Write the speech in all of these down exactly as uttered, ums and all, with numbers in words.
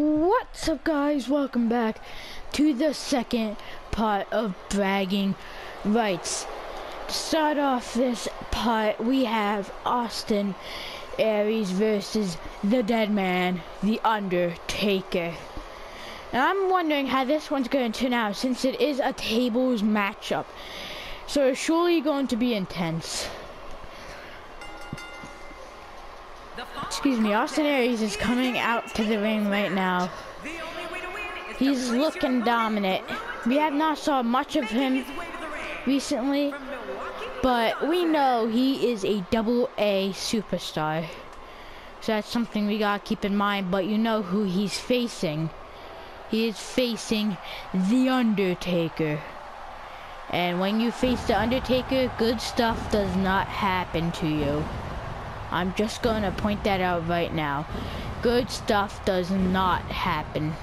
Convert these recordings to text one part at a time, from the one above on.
What's up, guys? Welcome back to the second part of bragging rights. To start off this part, we have Austin Aries versus the dead man, the Undertaker. Now I'm wondering how this one's going to turn out, since it is a tables matchup, so it's surely going to be intense. Excuse me, Austin Aries is coming out to the ring right now. He's looking dominant. We have not saw much of him recently, but we know he is a double A superstar. So that's something we gotta keep in mind, but you know who he's facing. He is facing the Undertaker. And when you face the Undertaker, good stuff does not happen to you. I'm just going to point that out right now. Good stuff does not happen.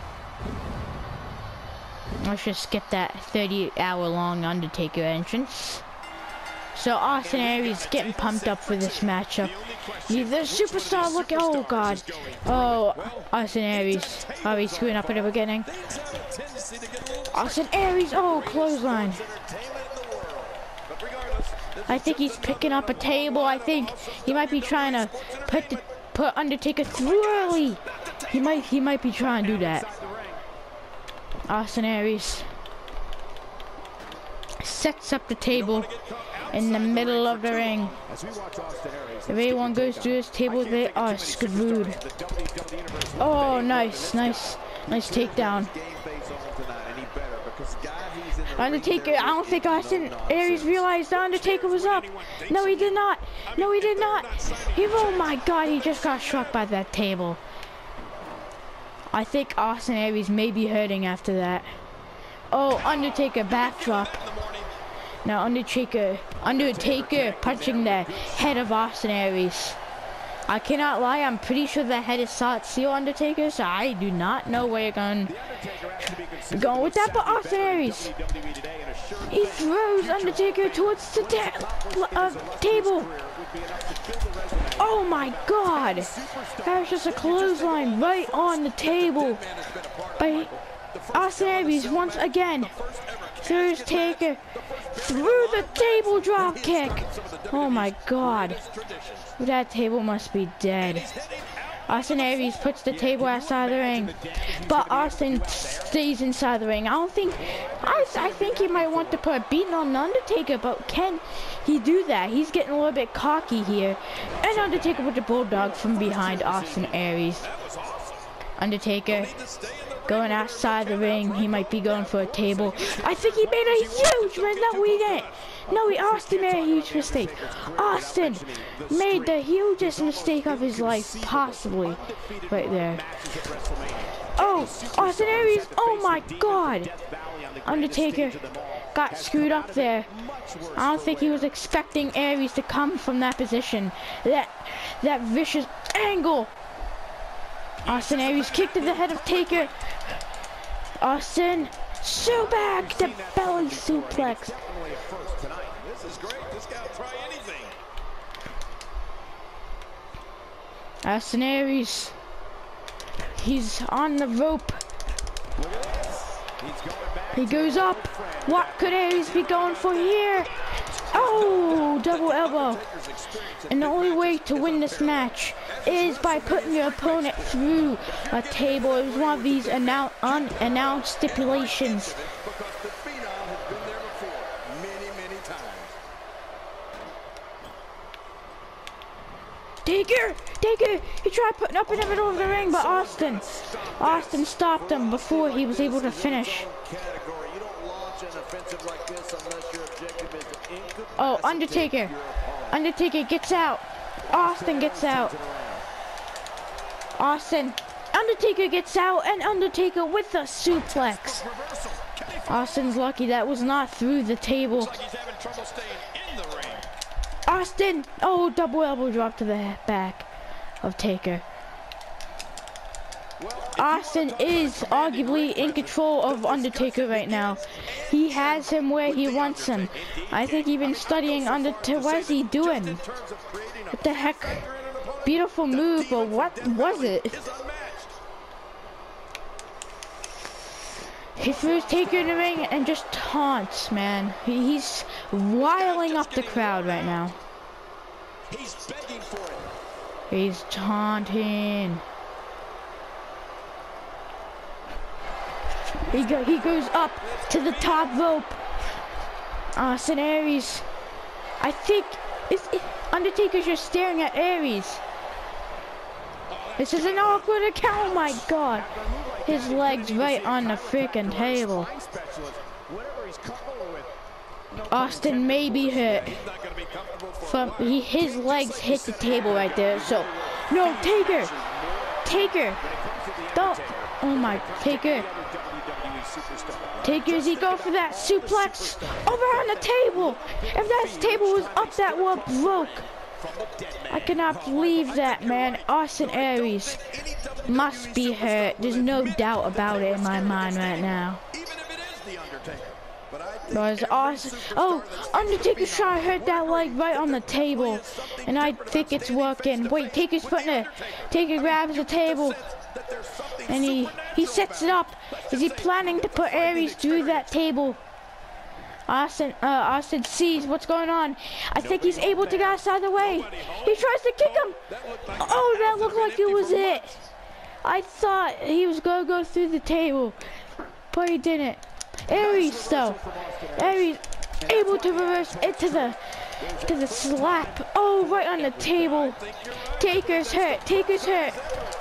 Let's just skip that thirty hour long Undertaker entrance. So Austin Aries getting pumped up for this matchup. The superstar look, oh god. Oh, Austin Aries. Are we screwing up at the beginning? Austin Aries, oh, clothesline. I think he's picking up a table. I think he might be trying to put the, put Undertaker through early. He might he might be trying to do that. Austin Aries sets up the table in the middle of the ring. If anyone goes through this table, they are screwed. Oh, nice, nice, nice takedown. Undertaker, I don't think Austin Aries realized the Undertaker was up. No, he did not. No, he did not. He, oh my god, he just got struck by that table. I think Austin Aries may be hurting after that. Oh, Undertaker backdrop. Now Undertaker, Undertaker punching the head of Austin Aries. I cannot lie, I'm pretty sure the head is solid steel, Undertaker, so I do not know where you're going, going with that, but Austin Aries, he throws Undertaker towards the ta uh, table. Oh my god, that was just a clothesline right on the table by Austin Aries once again. Throws Taker through the table drop kick. Oh my god. That table must be dead. Austin Aries puts the table outside the ring, but Austin stays inside the ring. I don't think, I, I think he might want to put a beating on the Undertaker, but can he do that? He's getting a little bit cocky here. And Undertaker with the bulldog from behind Austin Aries. Undertaker going outside the ring. He might be going for a table. I think he made a huge mistake. No, he didn't. No, he, Austin made a huge mistake. Austin made the hugest mistake of his life, possibly. Right there. Oh, Austin Aries. Oh my god. Undertaker got screwed up there. I don't think he was expecting Aries to come from that position. That, that vicious angle. Austin Aries kicked to the head of Taker. Austin, so back the belly suplex. Austin Aries, he's on the rope. He goes up. What could Aries be going for here? Oh, double elbow. And the only way to win this match is by putting your opponent through a table. It was one of these annou unannounced stipulations. Taker! Taker! He tried putting up in the middle of the ring, but Austin, Austin stopped him before he was able to finish. Oh, Undertaker. Undertaker gets out. Austin gets out. Austin. Undertaker gets out, and Undertaker with a suplex. Austin's lucky that was not through the table. Austin. Oh, double elbow drop to the back of Taker. Austin is arguably in control of Undertaker right now. He has him where he wants him. I think he's been studying Undertaker. What is he doing? What the heck? Beautiful move, but what was it? He throws Taker in the ring and just taunts, man. He, he's riling up the crowd right now. He's begging for it. He's taunting. He go, he goes up to the top rope. Austin Aries. I think it's, it, Undertaker's just staring at Aries. This is an awkward account. Oh my God. His legs right on the freaking table. Austin may be hurt. From he, his legs hit the table right there. So, no, Taker. Taker. Don't. Oh my, Taker. Taker, is he go for that suplex over on the table? If that table was up, that would broke. I cannot believe that, man. Austin Aries must be hurt. There's no doubt about it in my mind right now. Because Austin, oh, Undertaker's trying to hurt that leg right on the table, and I think it's working. Wait, Taker's putting it. Taker grabs the table, and he he sets it up. Is he planning to put Aries through that table? Austin, uh, Austin sees what's going on. I think he's able to get outside of the way. He tries to kick him. Oh, that looked like it was it. I thought he was gonna go through the table, but he didn't. Aries though, Aries able to reverse into the to the slap. Oh, right on the table. Taker's hurt. Taker's hurt.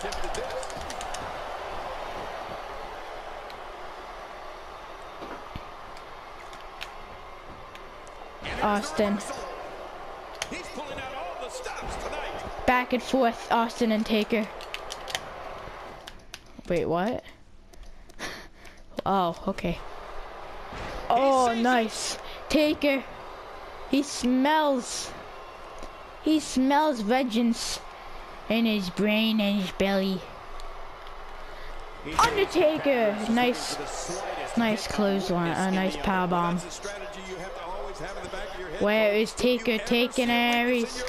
Austin. Back and forth, Austin and Taker. Wait, what? Oh, okay. Oh, nice. Taker. He smells. He smells vengeance in his brain and his belly. Undertaker. Nice. Nice clothesline. A nice power bomb. Where is Taker taking Aries?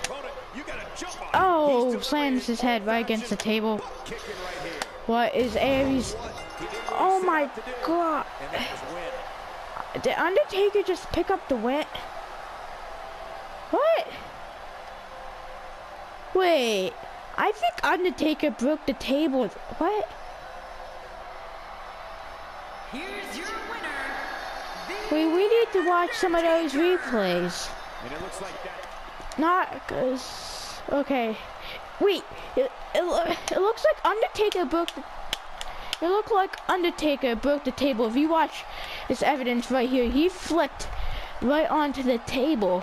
Oh, slams his head right against the table. What is Aries? Oh my God. Did Undertaker just pick up the win? What? Wait, I think Undertaker broke the table. What? Here's your winner. Wait, we need to watch some of those replays. And it looks like that. Not cause. Okay. Wait. It, it, it looks like Undertaker broke. The, it looked like Undertaker broke the table. If you watch this evidence right here, he flipped right onto the table.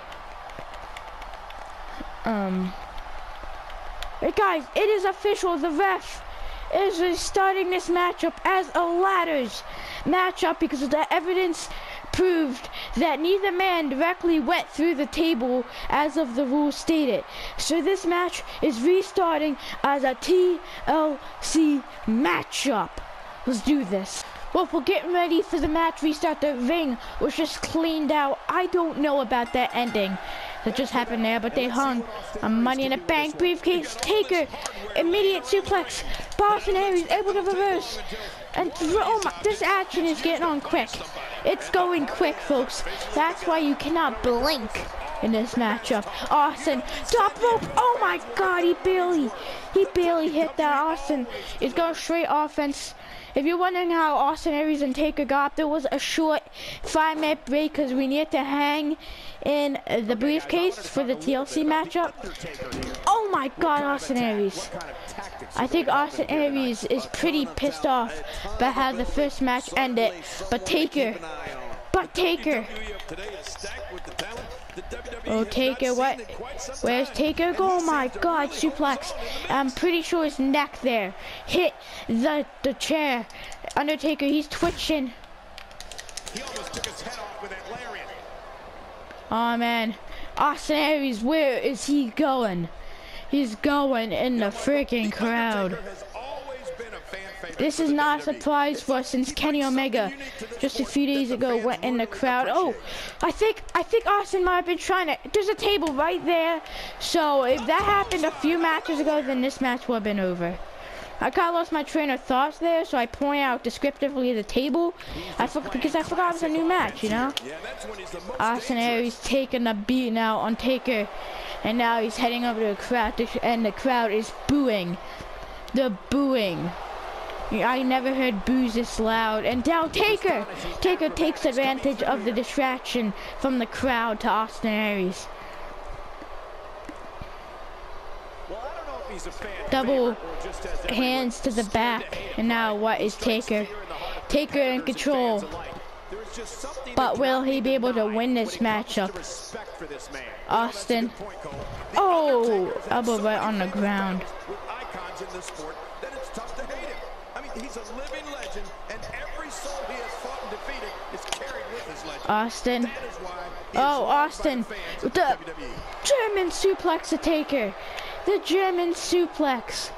Um. Hey guys, it is official. The ref is restarting this matchup as a ladders matchup because the evidence proved that neither man directly went through the table as of the rules stated. So this match is restarting as a T L C matchup. Let's do this. Well, we're getting ready for the match restart. The ring was just cleaned out. I don't know about that ending that just happened there, but they hung a Money in the Bank briefcase. Taker, immediate suplex. Austin Aries able to reverse. And oh my, this action is getting on quick. It's going quick, folks. That's why you cannot blink in this matchup. Austin, top rope. Oh my God, he barely, he barely hit that. Austin is going straight offense. If you're wondering how Austin Aries and Taker got up, there was a short five minute break because we needed to hang in the briefcase for the T L C matchup. Oh my God, Austin Aries. I think Austin Aries is pretty pissed off about how the first match ended. But Taker, but Taker. Oh, Taker, what? Where's Taker? Oh my God, suplex. I'm pretty sure his neck there hit the, the chair. Undertaker, he's twitching. He almost took his head off with that lariat. Oh man, Austin Aries, where is he going? He's going in the freaking crowd. This is not a surprise for us since Kenny Omega just a few days ago went in the crowd. Oh, I think I think Austin might have been trying to. There's a table right there. So if that happened a few matches ago, then this match would have been over. I kind of lost my train of thoughts there, so I point out descriptively the table. I for, because I forgot it was a new match, you know. Austin Aries taking a beat now on Taker, and now he's heading over to the crowd, and the crowd is booing. The booing. I never heard boos this loud. And now Taker, Taker takes advantage of the distraction from the crowd to Austin Aries. Double hands to the back, and now what is Taker? Taker in control, but will he be able to win this matchup? Austin, oh, elbow right on the ground. Austin, oh, Austin, the German suplex to Taker. The German suplex.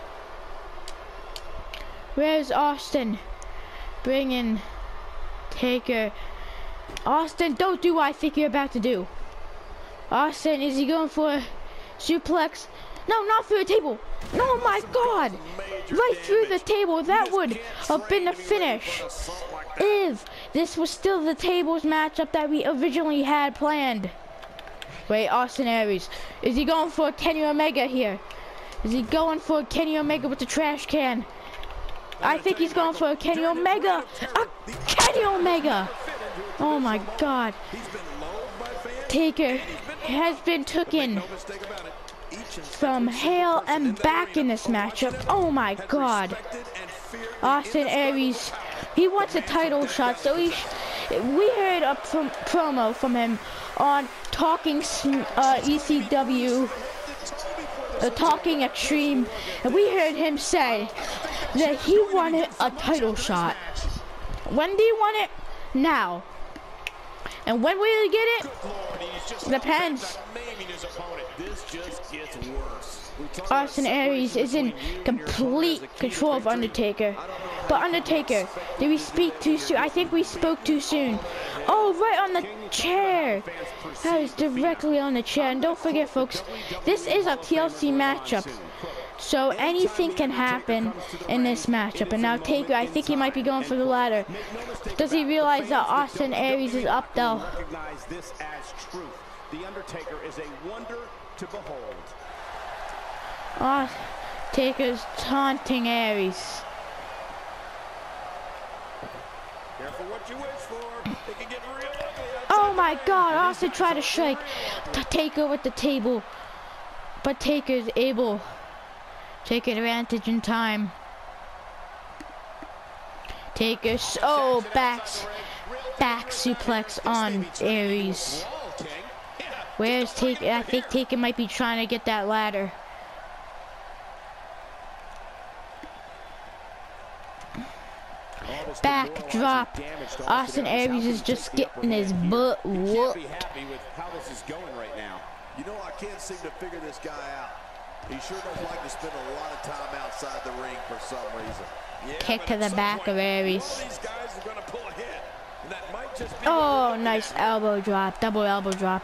Where's Austin? Bringing Taker. Austin, don't do what I think you're about to do. Austin, is he going for a suplex? No, not through the table. No, my God. Right through the table. That would have been the finish. If this was still the tables matchup that we originally had planned. Wait, Austin Aries. Is he going for a Kenny Omega here? Is he going for a Kenny Omega with the trash can? I think he's going for a Kenny Omega. A Kenny Omega. Oh my God. Taker has been taken from hell and back in this matchup. Oh my God. Austin Aries, he wants a title shot, so he sh we heard a prom promo from him on Talking uh, E C W, uh, Talking Extreme, and we heard him say that he wanted a title shot. When do you want it? Now. And when will he get it? Depends. Austin Aries is in complete control of Undertaker. But Undertaker, did we speak too soon? I think we spoke too soon. Oh, right on the chair. That is directly on the chair. And don't forget, folks, this is a T L C matchup. So anything can happen in this matchup. And now Taker, I think he might be going for the ladder. Does he realize that Austin Aries is up though? The Undertaker is a wonder to behold. Oh, Taker's taunting Aries. Careful what you wish for. It can get real ugly. Oh my God, Austin tried to strike Taker with the table. But Taker's able to take advantage in time. Taker, oh, back, back suplex on Aries. Where's Taker? I think Taker might be trying to get that ladder. Back drop. Austin Aries is just getting his butt whooped. You know, I can't seem to figure this guy out. He sure does like to spend a lot of time outside the ring for some reason. Yeah, kick to the back of Aries. These guys are gonna pull a hit, and that might just be oh, nice elbow drop, double elbow drop.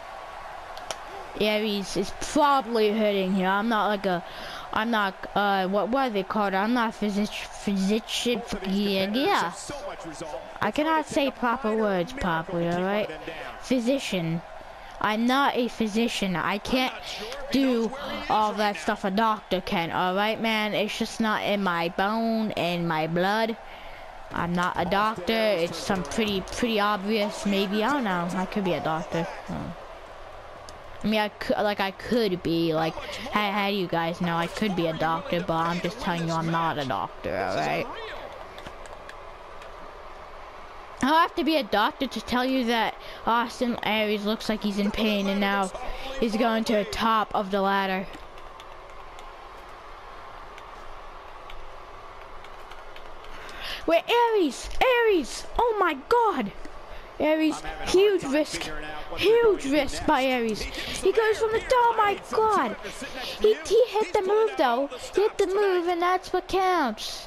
Aries is probably hurting here. I'm not like a, I'm not, uh, what, what are they called? I'm not a physician, physician, yeah, yeah. I cannot say proper words properly, alright? Physician. I'm not a physician. I can't do all that stuff a doctor can, alright, man? It's just not in my bone and my blood. I'm not a doctor. It's some pretty, pretty obvious, maybe. I don't know. I could be a doctor. Oh. I mean, I could, like, I could be, like, how, how do you guys know I could be a doctor, but I'm just telling you I'm not a doctor, alright? I'll have to be a doctor to tell you that Austin Aries looks like he's in pain and now he's going to the top of the ladder. Wait, Aries! Aries! Oh my God! Aries, huge risk. Huge risk by Aries. He goes from the top. Oh my God! He, he hit the move though. He hit the move and that's what counts.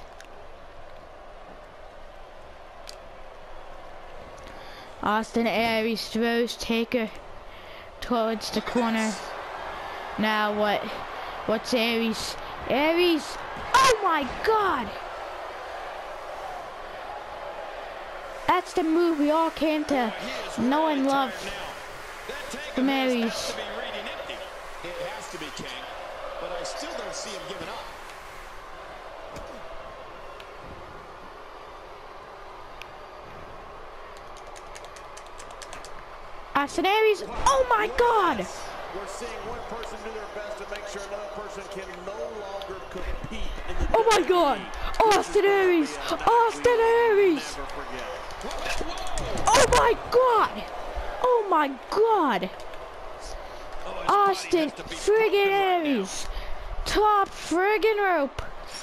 Austin Aries throws Taker towards the corner. Now what? What's Aries Aries. Oh my God. That's the move we all came to know and love from Aries. It has to be King, but I still don't see him giving up. Austin Aries. Oh my God. We're seeing one person do their best to make sure another person can no longer compete in the Oh my God. Austin Aries. Austin Aries. Oh my God. Oh my God. Austin friggin' Aries. Top friggin' rope.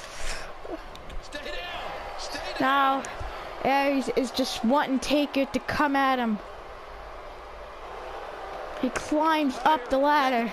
Now, Aries is just wanting Taker to come at him. He climbs up the ladder.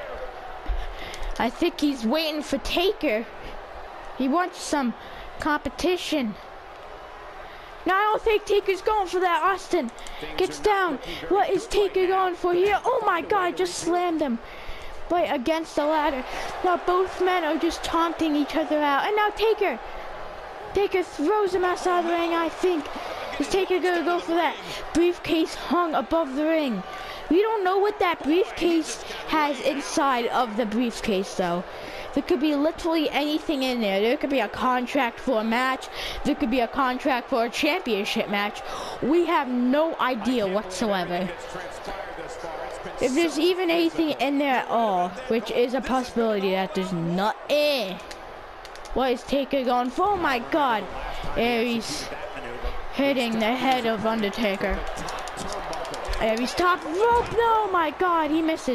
I think he's waiting for Taker. He wants some competition. No, I don't think Taker's going for that. Austin gets down. What is Taker going for here? Oh my God, just slammed him right against the ladder. Now both men are just taunting each other out. And now Taker. Taker throws him outside the ring, I think. Is Taker gonna go for that briefcase hung above the ring? We don't know what that briefcase has inside of the briefcase though. There could be literally anything in there. There could be a contract for a match. There could be a contract for a championship match. We have no idea whatsoever. If there's even anything in there at all, which is a possibility that there's not. Eh. What is Taker going for? Oh my God. Aries hitting the head of Undertaker. Aries top rope. No, my God, he misses.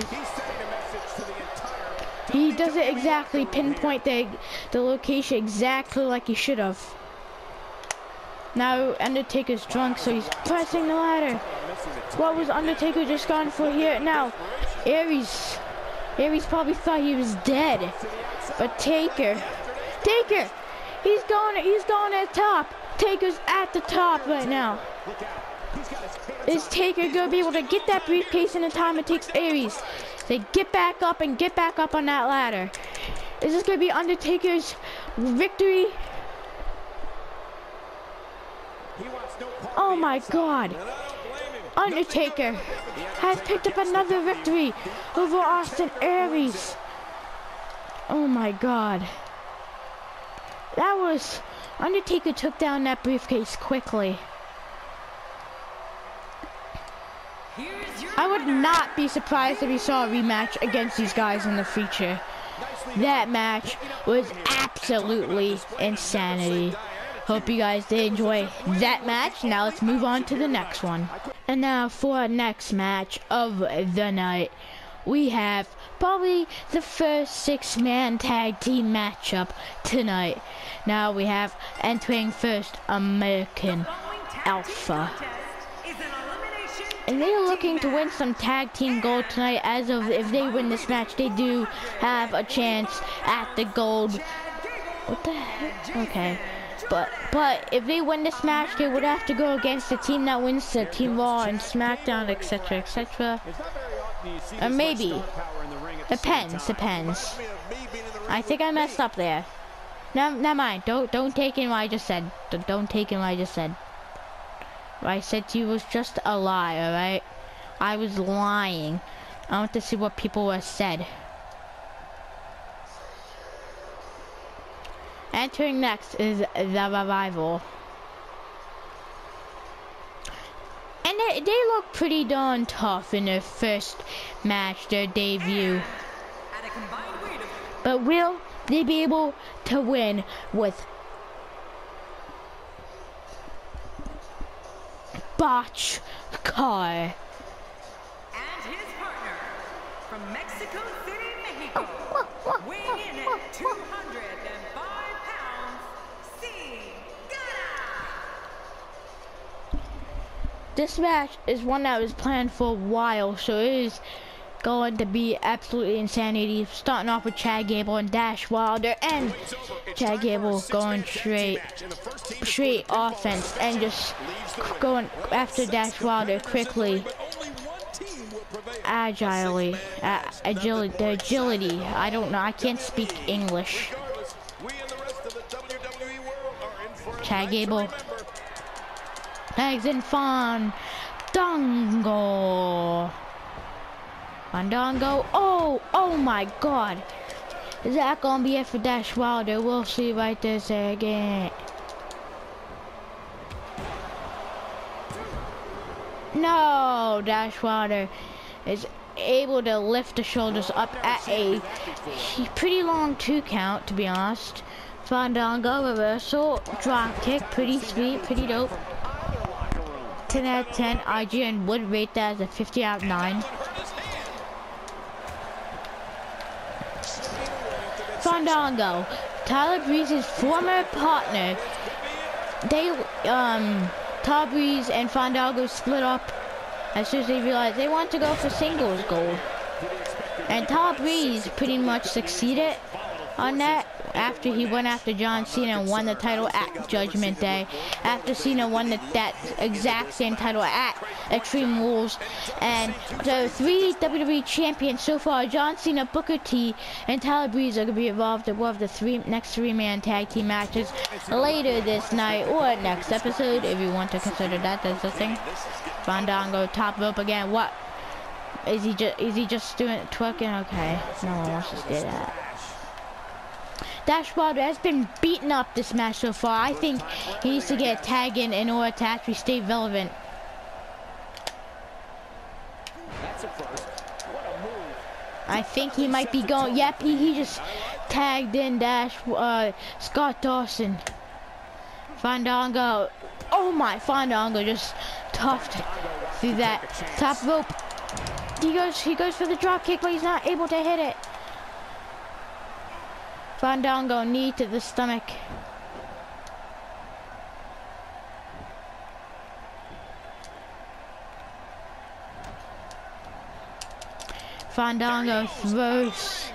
He doesn't exactly pinpoint the, the location exactly like he should have. Now Undertaker's drunk, so he's pressing the ladder. What was Undertaker just gone for here? Now, Aries. Aries probably thought he was dead. But Taker. Taker! He's going, he's going at the top. Taker's at the top right now. Is Taker gonna be able to get that briefcase in the time it takes Aries to get back up and get back up on that ladder? Is this gonna be Undertaker's victory? Oh my God. Undertaker has picked up another victory over Austin Aries. Oh my God. That was... Undertaker took down that briefcase quickly. I would not be surprised if we saw a rematch against these guys in the future. That match was absolutely insanity. Hope you guys did enjoy that match. Now let's move on to the next one. And now for our next match of the night, we have probably the first six-man tag team matchup tonight. Now we have entering first American Alpha. And they're looking to win some tag team gold tonight. As of if they win this match, they do have a chance at the gold. What the heck? Okay. But but if they win this match, they would have to go against the team that wins the Team Raw and SmackDown, et cetera, et cetera. Or maybe. Depends, depends. I think I messed up there. No, never mind. Don't don't take in what I just said. Don't take in what I just said. What I said to you was just a lie, alright? I was lying. I want to see what people have said. Entering next is the Revival. And they, they look pretty darn tough in their first match, their debut. But will they be able to win with Botch Car? And his partner from Mexico City, Mexico, weighing in at two hundred five pounds, This match is one that was planned for a while, so it is going to be absolutely insanity. Starting off with Chad Gable and Dash Wilder, and Chad Gable going straight, straight offense and just going after Dash Wilder quickly, agilely, uh, agility, the agility. I don't know. I can't speak English. Chad Gable. Tags in Fandango. Fandango. Oh, oh my God. Is that gonna be it for Dash Wilder? We'll see right this second. No, Dash Wilder is able to lift the shoulders up at a pretty long two count, to be honest. Fandango reversal, drop kick, pretty sweet, pretty dope. ten out of ten. I G N would rate that as a fifty out of nine. Fandango, Tyler Breeze's former partner. They, um, Tyler Breeze and Fandango split up as soon as they realized they want to go for singles gold. And Tyler Breeze pretty much succeeded on that after he went after John Cena and won the title at Judgment Day. After Cena won the, that exact same title at Extreme Rules. And the three W W E champions so far, John Cena, Booker T, and Tyler Breeze, are going to be involved in one of the three next three-man tag team matches later this night or next episode, if you want to consider that as a thing. Fandango top rope again. What? Is he just is he just doing twerking? Okay, no one wants to say that. Dash Wilder has been beaten up this match so far. I think he needs to get tagged in in order to actually stay relevant. I think he might be going. Yep, he, he just tagged in Dash uh, Scott Dawson. Fandango. Oh my, Fandango just toughed through that top rope. He goes, he goes for the drop kick, but he's not able to hit it. Fandango knee to the stomach. Fandango throws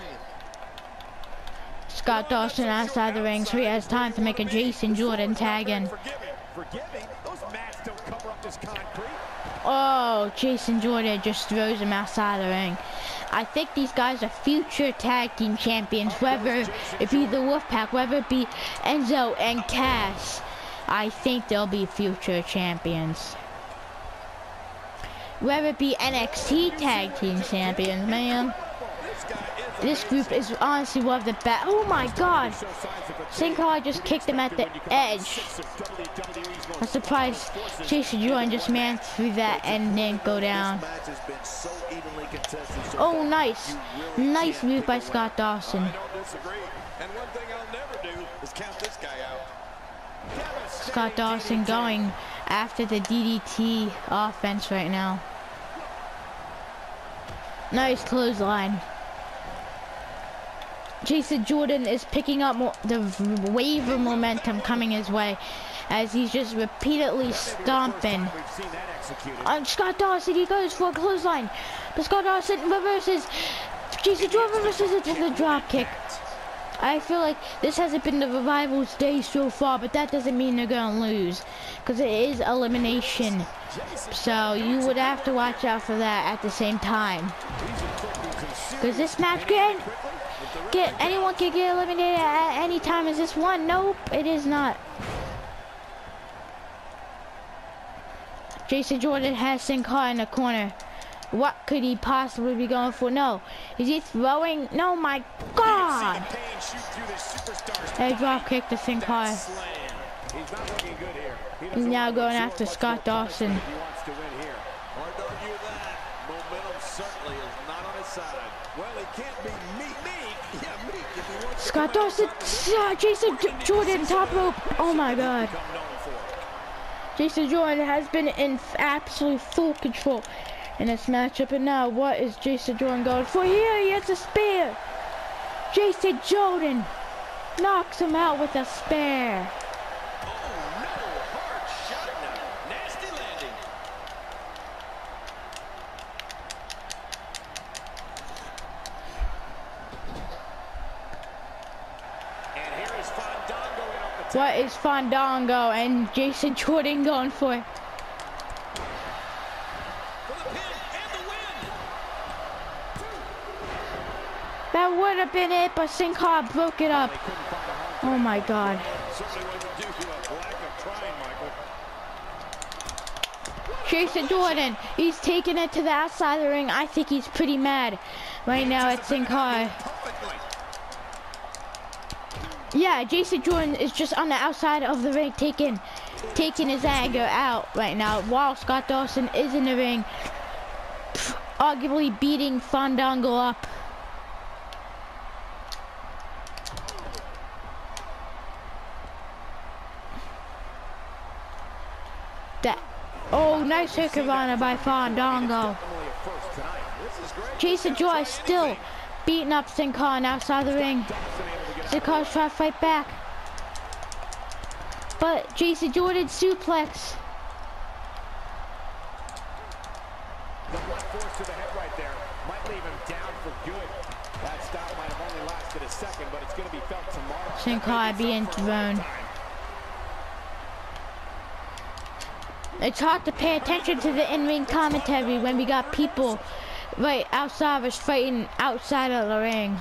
Scott Dawson outside the ring, so he has time to make a Jason Jordan tag in. Oh, Jason Jordan just throws him outside the ring. I think these guys are future tag team champions, whether it be the Wolfpack, whether it be Enzo and Cass. I think they'll be future champions. Whether it be N X T tag team champions, man. This group is honestly one of the best. Oh my God! Sin Cara just kicked him at the edge. I'm surprised Jason Jordan just man through that and didn't go down. Oh, nice. Nice move by Scott Dawson. Scott Dawson going after the D D T offense right now. Nice clothesline. Jason Jordan is picking up more, the wave of momentum coming his way as he's just repeatedly stomping. On Scott Dawson, he goes for a clothesline, but Scott Dawson reverses. Jason Jordan reverses it to the drop kick. I feel like this hasn't been the Revival's day so far, but that doesn't mean they're gonna lose, because it is elimination. So you would have to watch out for that at the same time, because this match can get anyone can get eliminated at any time. Is this one? Nope, it is not. Jason Jordan has Sin Cara in the corner. What could he possibly be going for? No. Is he throwing? No, my God. A drop kick to Sin Cara. He's now going after Scott Dawson. Scott Dawson, uh, Jason Jordan, top rope. Oh my God. Jason Jordan has been in absolute full control in this matchup, and now what is Jason Jordan going for here? He has a spear. Jason Jordan knocks him out with a spear. What is Fandango and Jason Jordan going for? That would have been it, but Sin Cara broke it up. Oh my God. Jason Jordan, he's taking it to the outside of the ring. I think he's pretty mad right now at Sin Cara. Yeah, Jason Jordan is just on the outside of the ring taking, taking his anger out right now, while Scott Dawson is in the ring, arguably beating Fandango up. That, oh, nice hurricanrana by Fandango. Jason Jordan still beating up Sin Cara outside the ring. Sin Cara's trying to fight back, but Jason Jordan suplex. The blunt force to the head right there might leave him down for good. That stop might have only lasted a second, but it's going to be felt tomorrow. Sin Cara being thrown. It's hard to pay attention to the in-ring commentary when we got people right outside of us fighting outside of the ring.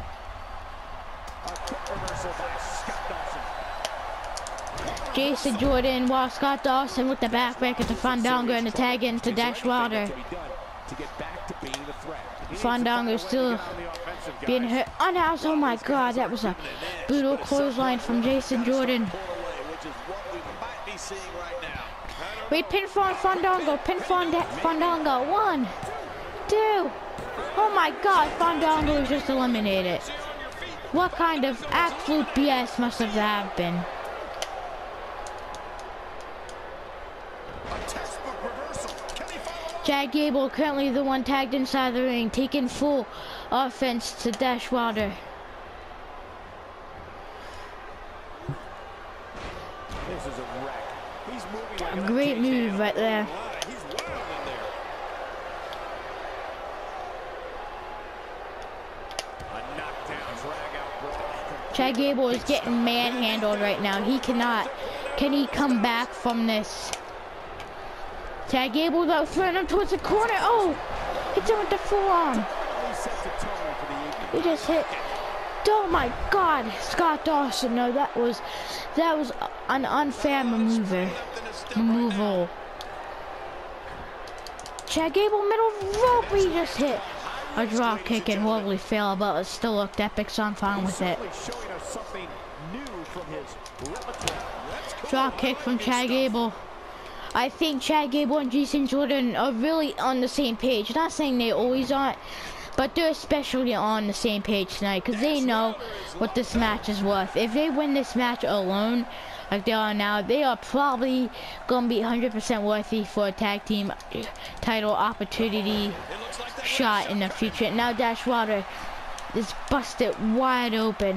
A quick reversal by Scott Dawson. Jason Jordan, while Scott Dawson with the backbreaker to Fandango and the tag in to Dash Wilder. Fandango still being hurt. Oh, now, oh my God, that was a brutal clothesline from Jason Jordan. Wait, pinfall on Fandango, pinfall on Fandango. One, two. Oh my God, Fandango was just eliminated. What kind of absolute B S must have that been? Chad Gable currently the one tagged inside the ring, taking full offense to Dash Wilder. This is a wreck. He's moving like A great move right there. He's wild in there. A knockdown, drag out brawl. Chad Gable is getting manhandled right now. He cannot. Can he come back from this? Chad Gable though throwing him towards the corner. Oh, hits him with the forearm. He just hit. Oh my God, Scott Dawson. No, that was that was an unfair maneuver. Removal. Chad Gable middle rope. He just hit a drop kick and horribly failed, but it still looked epic, so I'm fine with it. Drop kick from Chad Gable. I think Chad Gable and Jason Jordan are really on the same page. Not saying they always aren't, but they're especially on the same page tonight because they know what this match is worth. If they win this match alone, like they are now, they are probably going to be one hundred percent worthy for a tag team title opportunity shot in the future. Now Dash Wilder is busted wide open.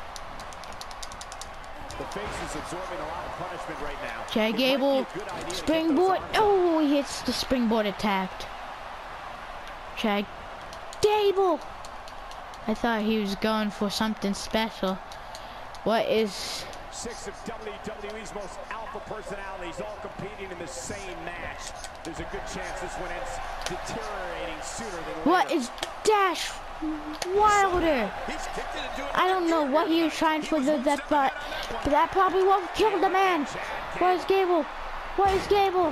The face is absorbing a lot of punishment right now. Chad Gable, springboard. Oh, he hits the springboard attacked. Chad Gable. I thought he was going for something special. What is... Six of W W E's most alpha personalities all competing in the same match. There's a good chance this one ends deteriorating sooner than later. What is Dash Wilder? I don't know what he was trying for the that, but, but that probably won't kill the man. What is Gable? What is Gable?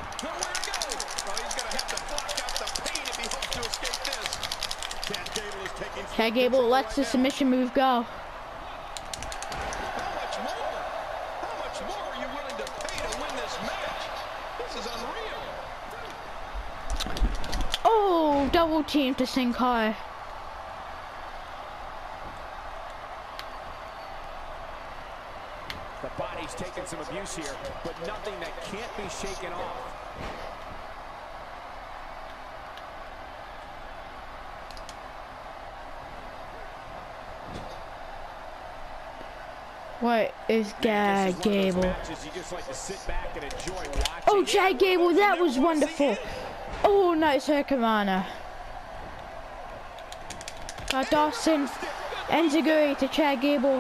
Chad Gable lets the submission move go. Oh, double team to Sin Cara. The body's taking some abuse here, but nothing that can't be shaken off. What is Chad Gable? Oh, Chad Gable, that was wonderful. Oh, nice hurricanrana. Got Dawson, Enziguri to Chad Gable.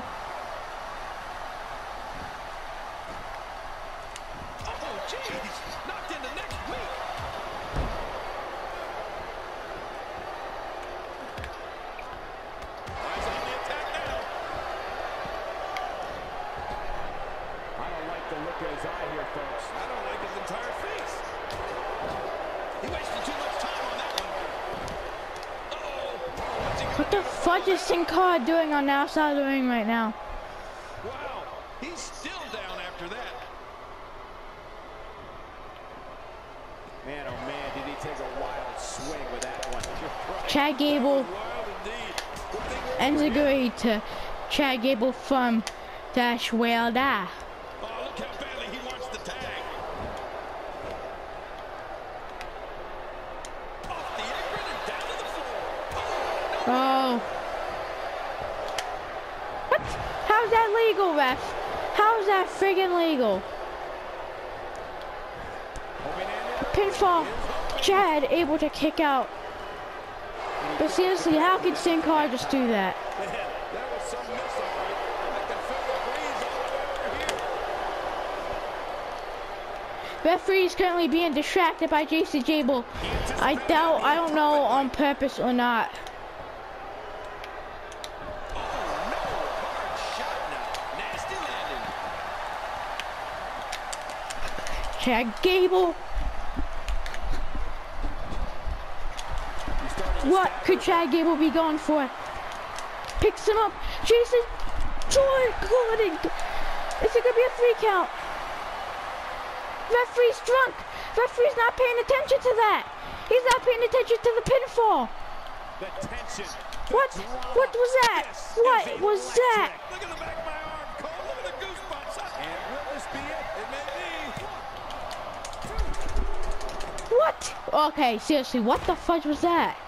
He wasted too much time on that one. Uh-oh. What the fudge is Sin Cara doing on the outside of the ring right now? Wow, he's still down after that. Man, oh man, did he take a wild swing with that one. Chad Gable Wild indeed. Good thing we're ends over a here. good to Chad Gable from Dash Well Da. Oh, look how badly he wants the tag. Off the apron and down to the floor. Oh, no. Oh. What? How's that legal, ref? How's that friggin' legal? Pinfall. Chad able to kick out. But seriously, how could Sin Cara just do that? Man, that was some missile, right? I can feel the breeze all the way over here. Referee is currently being distracted by Jason Gable. I doubt, I don't know on purpose or not. Oh, no. Hard shot now. Nasty landing. Chad Gable. What could Chad Gable be going for? Picks him up. Jason Jordan. Is it gonna be a three count? Referee's drunk. Referee's not paying attention to that. He's not paying attention to the pinfall. The tension. What? What was that? What was that? Look at the back of my arm, Cole. Look at the goosebumps. And will this be it? It may be. What? Okay, seriously, what the fudge was that?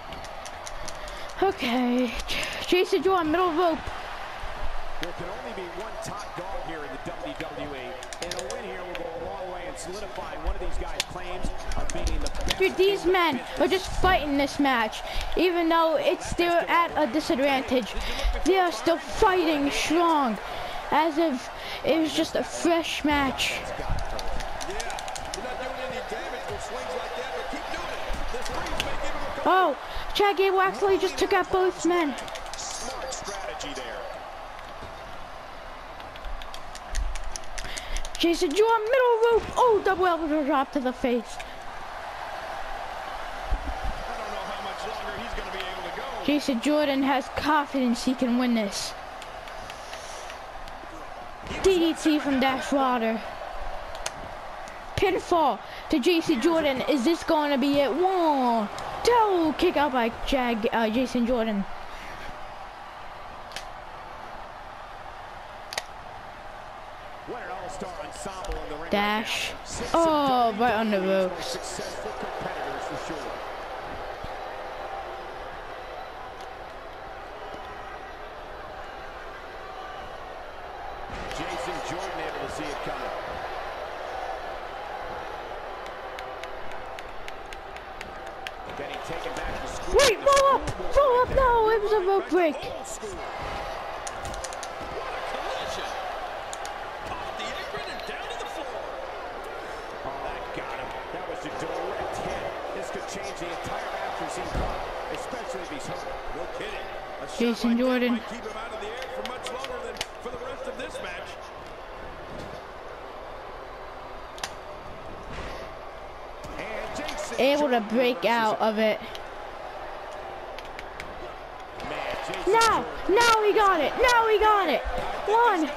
Okay, Jason Jordan, middle rope. There can only be one top dog here in the W W E, and a win here will go a long way in solidifying one of these guys' claims of being the best. Dude, these men are just fighting this match, even though it's still at a disadvantage. They are still fighting strong, as if it was just a fresh match. Yeah, you're not doing any damage with swings like that, but keep doing it. This breeze may give him a couple. Oh, Chad Gable actually just took out both men. Smart strategy there. Jason Jordan, middle rope. Oh, double elbow drop to the face. I don't know how much longer he's going to be able to go. Jason Jordan has confidence he can win this. D D T from Dash Wilder. Pinfall to Jason Jordan. Is this going to be it? One, two. Kick out by Jag, uh, Jason Jordan. What an all-star ensemble in the ring. Dash. Right now. Six Oh, of W W right on the E's ropes. most successful competitors for sure. Jason Jordan able to see it coming. Getting taken back to school. Wait, roll up, roll up. No, it was a rope break. Old school. What a collision. Off the apron and down to the floor. Oh, that got him. That was a direct hit. This could change the entire match for Sin Cara, especially if he's hurt. No kidding. A shot Jason like that Jordan. might keep him out of the air for much longer than for the rest of this match. And Jason Able to Jordan break reverses out it. of it. Man, Jason Now, Jordan. now he got it. Now he got it. One.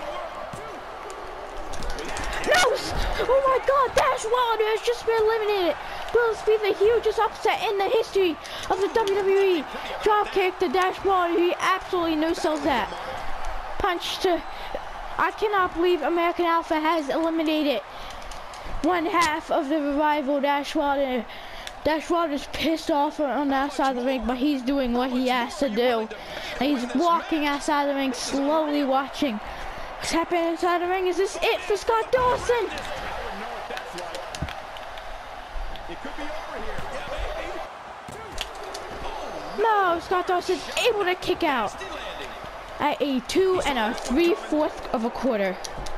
No! Oh my God! Dash Wilder has just been eliminated. Will this be the hugest upset in the history of the W W E? Drop kick to Dash Wilder. He absolutely no sells that. Punch to. I cannot believe American Alpha has eliminated one half of the Revival. Dash Wilder. Dash Wilder's pissed off on the outside of the ring, but he's doing what he has to do. And he's walking outside the ring, slowly watching what's happening inside the ring. Is this it for Scott Dawson? I wouldn't know what that's like. It could be over here. Yeah, maybe. No, Scott Dawson able to kick out Nasty landing. at a two and a three fourth of a quarter.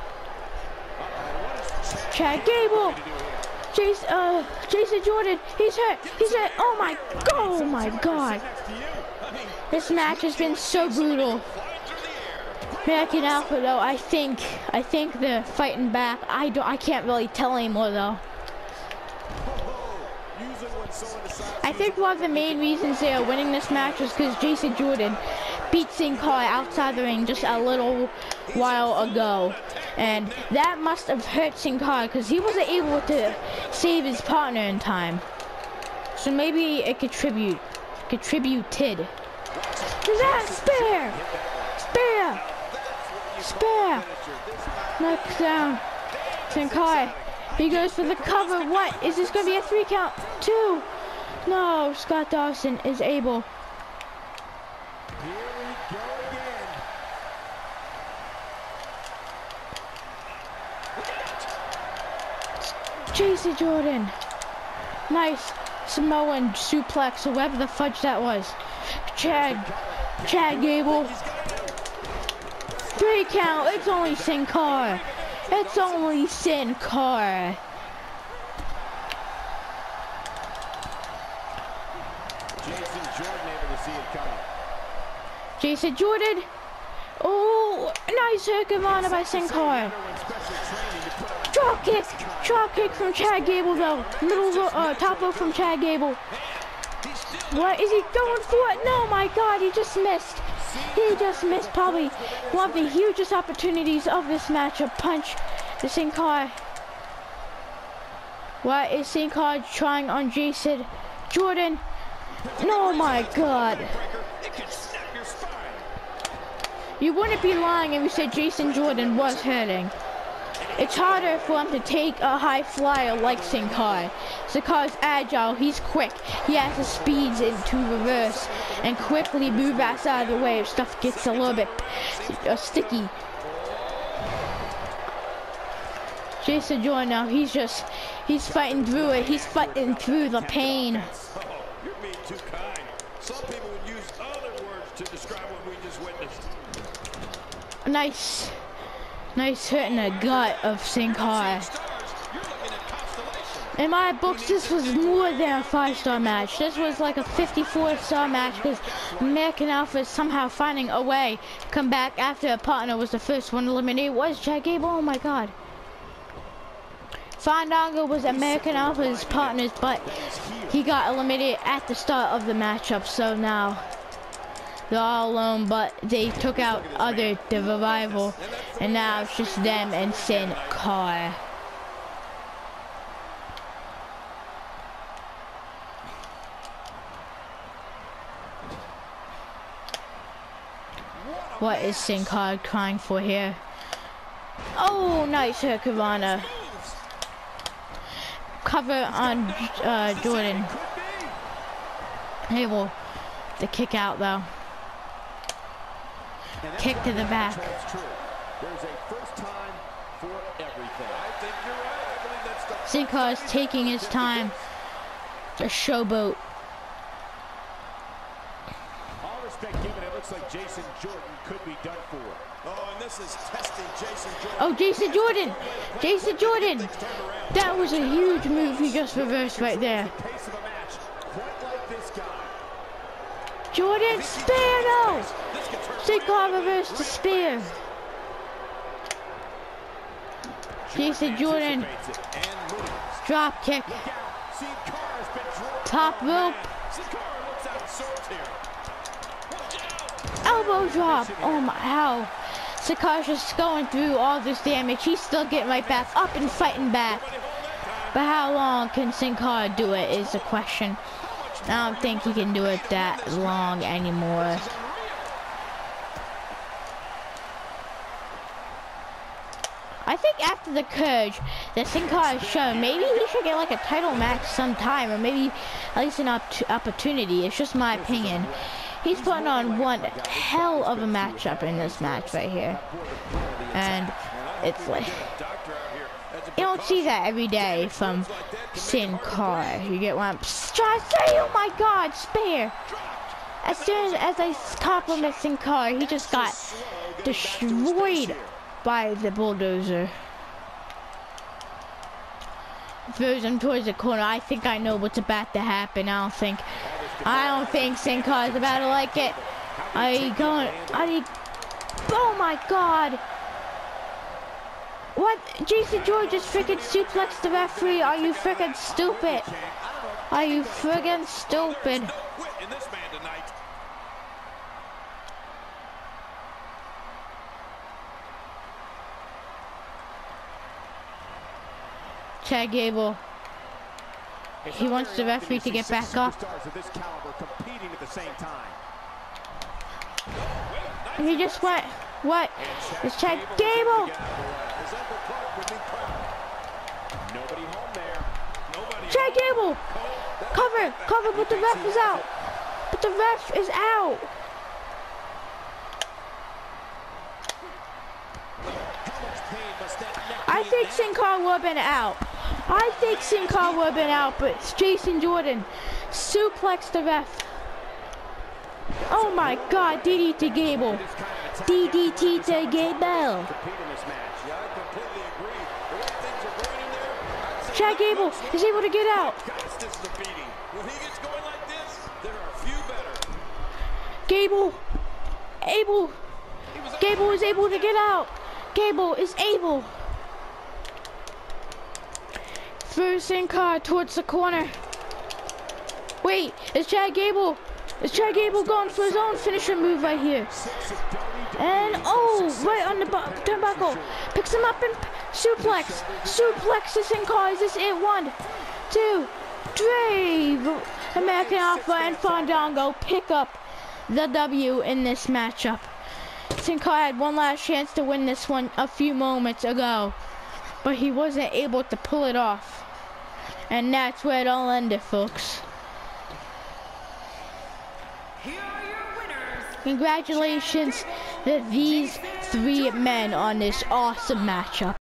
Chad Gable, Jason, uh, Jason Jordan, he's hurt, he's hurt. Oh my, oh my God! This match has been so brutal. American Alpha, though, I think, I think they're fighting back. I don't, I can't really tell anymore though. I think one of the main reasons they are winning this match is because Jason Jordan beat Sin Cara outside the ring just a little while ago. And that must have hurt Sin Cara because he wasn't able to save his partner in time. So maybe it contribute, contributed. That spear! Spear! Spear! Knocks down Sin Cara. He goes for the cover. What? Is this going to be a three count? Two. No, Scott Dawson is able. Here we go again. Jason Jordan. Nice Samoan suplex or whatever the fudge that was. Chad. Chad Gable. Three count. It's only Sin Cara. It's only Sin Cara. Jason Jordan able to see it coming. Jason Jordan. Oh, nice hurricanrana by Sin Cara. Drop kick. Drop kick from Chad Gable though. Middle uh, top rope from Chad Gable. What is he going for? No, my God, he just missed. He just missed probably one of the hugest opportunities of this match. A punch to Sin Cara. What is Sin Cara trying on Jason Jordan? No, my God. You wouldn't be lying if you said Jason Jordan was hurting. It's harder for him to take a high flyer like Sin Cara. Sin Cara's agile, he's quick. He has the speeds into reverse and quickly move outside of the way if stuff gets a little bit uh, sticky. Jason Jordan now, he's just, he's fighting through it. He's fighting through the pain. Oh, you're being too kind. Some people would use other words to describe what we just witnessed. Nice. Nice hit in the gut of Sin Cara. In my books, this was more than a five-star match. This was like a fifty-four star match because American Alpha is somehow finding a way to come back after a partner was the first one eliminated. Was Chad Gable? Oh my God. Fandango was American Alpha's partners, but he got eliminated at the start of the matchup. So now they're all alone, but they took out other the revival, and now it's just them and Sin Cara. What is Sin Cara crying for here? Oh, nice hurricanrana. Cover on uh, Jordan. Able to kick out though. Kick to the back. Sin Cara is taking his time to showboat. All respect given, it looks like Jason Jordan could be done for. Oh, and this is testing Jason Jordan. Oh, Jason Jordan! Jason Jordan! That was a huge move he just reversed right there. Jordan, spear, no! Sin Cara reversed the spear. Jason Jordan, drop kick. Top rope. Elbow drop. Oh my, how? Sin Cara's just going through all this damage. He's still getting right back up and fighting back. But how long can Sin Cara do it is the question. I don't think he can do it that long anymore. I think after the Courage that Sin Cara has shown, maybe he should get like a title match sometime, or maybe at least an op opportunity. It's just my opinion. He's putting on one hell of a matchup in this match right here. And it's like, you don't see that every day from Sin Cara. You get one, try to say, oh my God, spear. As soon as I compliment Sin Cara, he just got destroyed by the bulldozer. Throws him towards the corner. I think I know what's about to happen. I don't think, I don't think Sin Cara's about to like it. Are you going, are you, oh my God. What? Jason Jordan just freaking suplexed the referee. Are you freaking stupid? Are you friggin' stupid? Chad Gable. He wants the referee to get back up. And he just went. What? It's Chad Gable. Chad Gable. Cover, cover, but the ref is out. But the ref is out. I think Sin Cara would have been out. I think Sin Cara would have been out, but it's Jason Jordan suplexed the ref. Oh my God, D D T to Gable. D D T to Gable. Chad Gable is able to get out. Gable, able. Gable is able to get out. Gable is able. Through Sin Cara towards the corner. Wait, is Chad Gable? Is Chad Gable going for his own finisher move right here? And oh, right on the turnbuckle. Picks him up and suplex. Suplex to Sin Cara. Is this it? One, two, three. American Alpha and Fandango pick up the W in this matchup. Sin Cara had one last chance to win this one a few moments ago, but he wasn't able to pull it off. And that's where it all ended, folks. Here are your winners. Congratulations to these three men on this awesome matchup.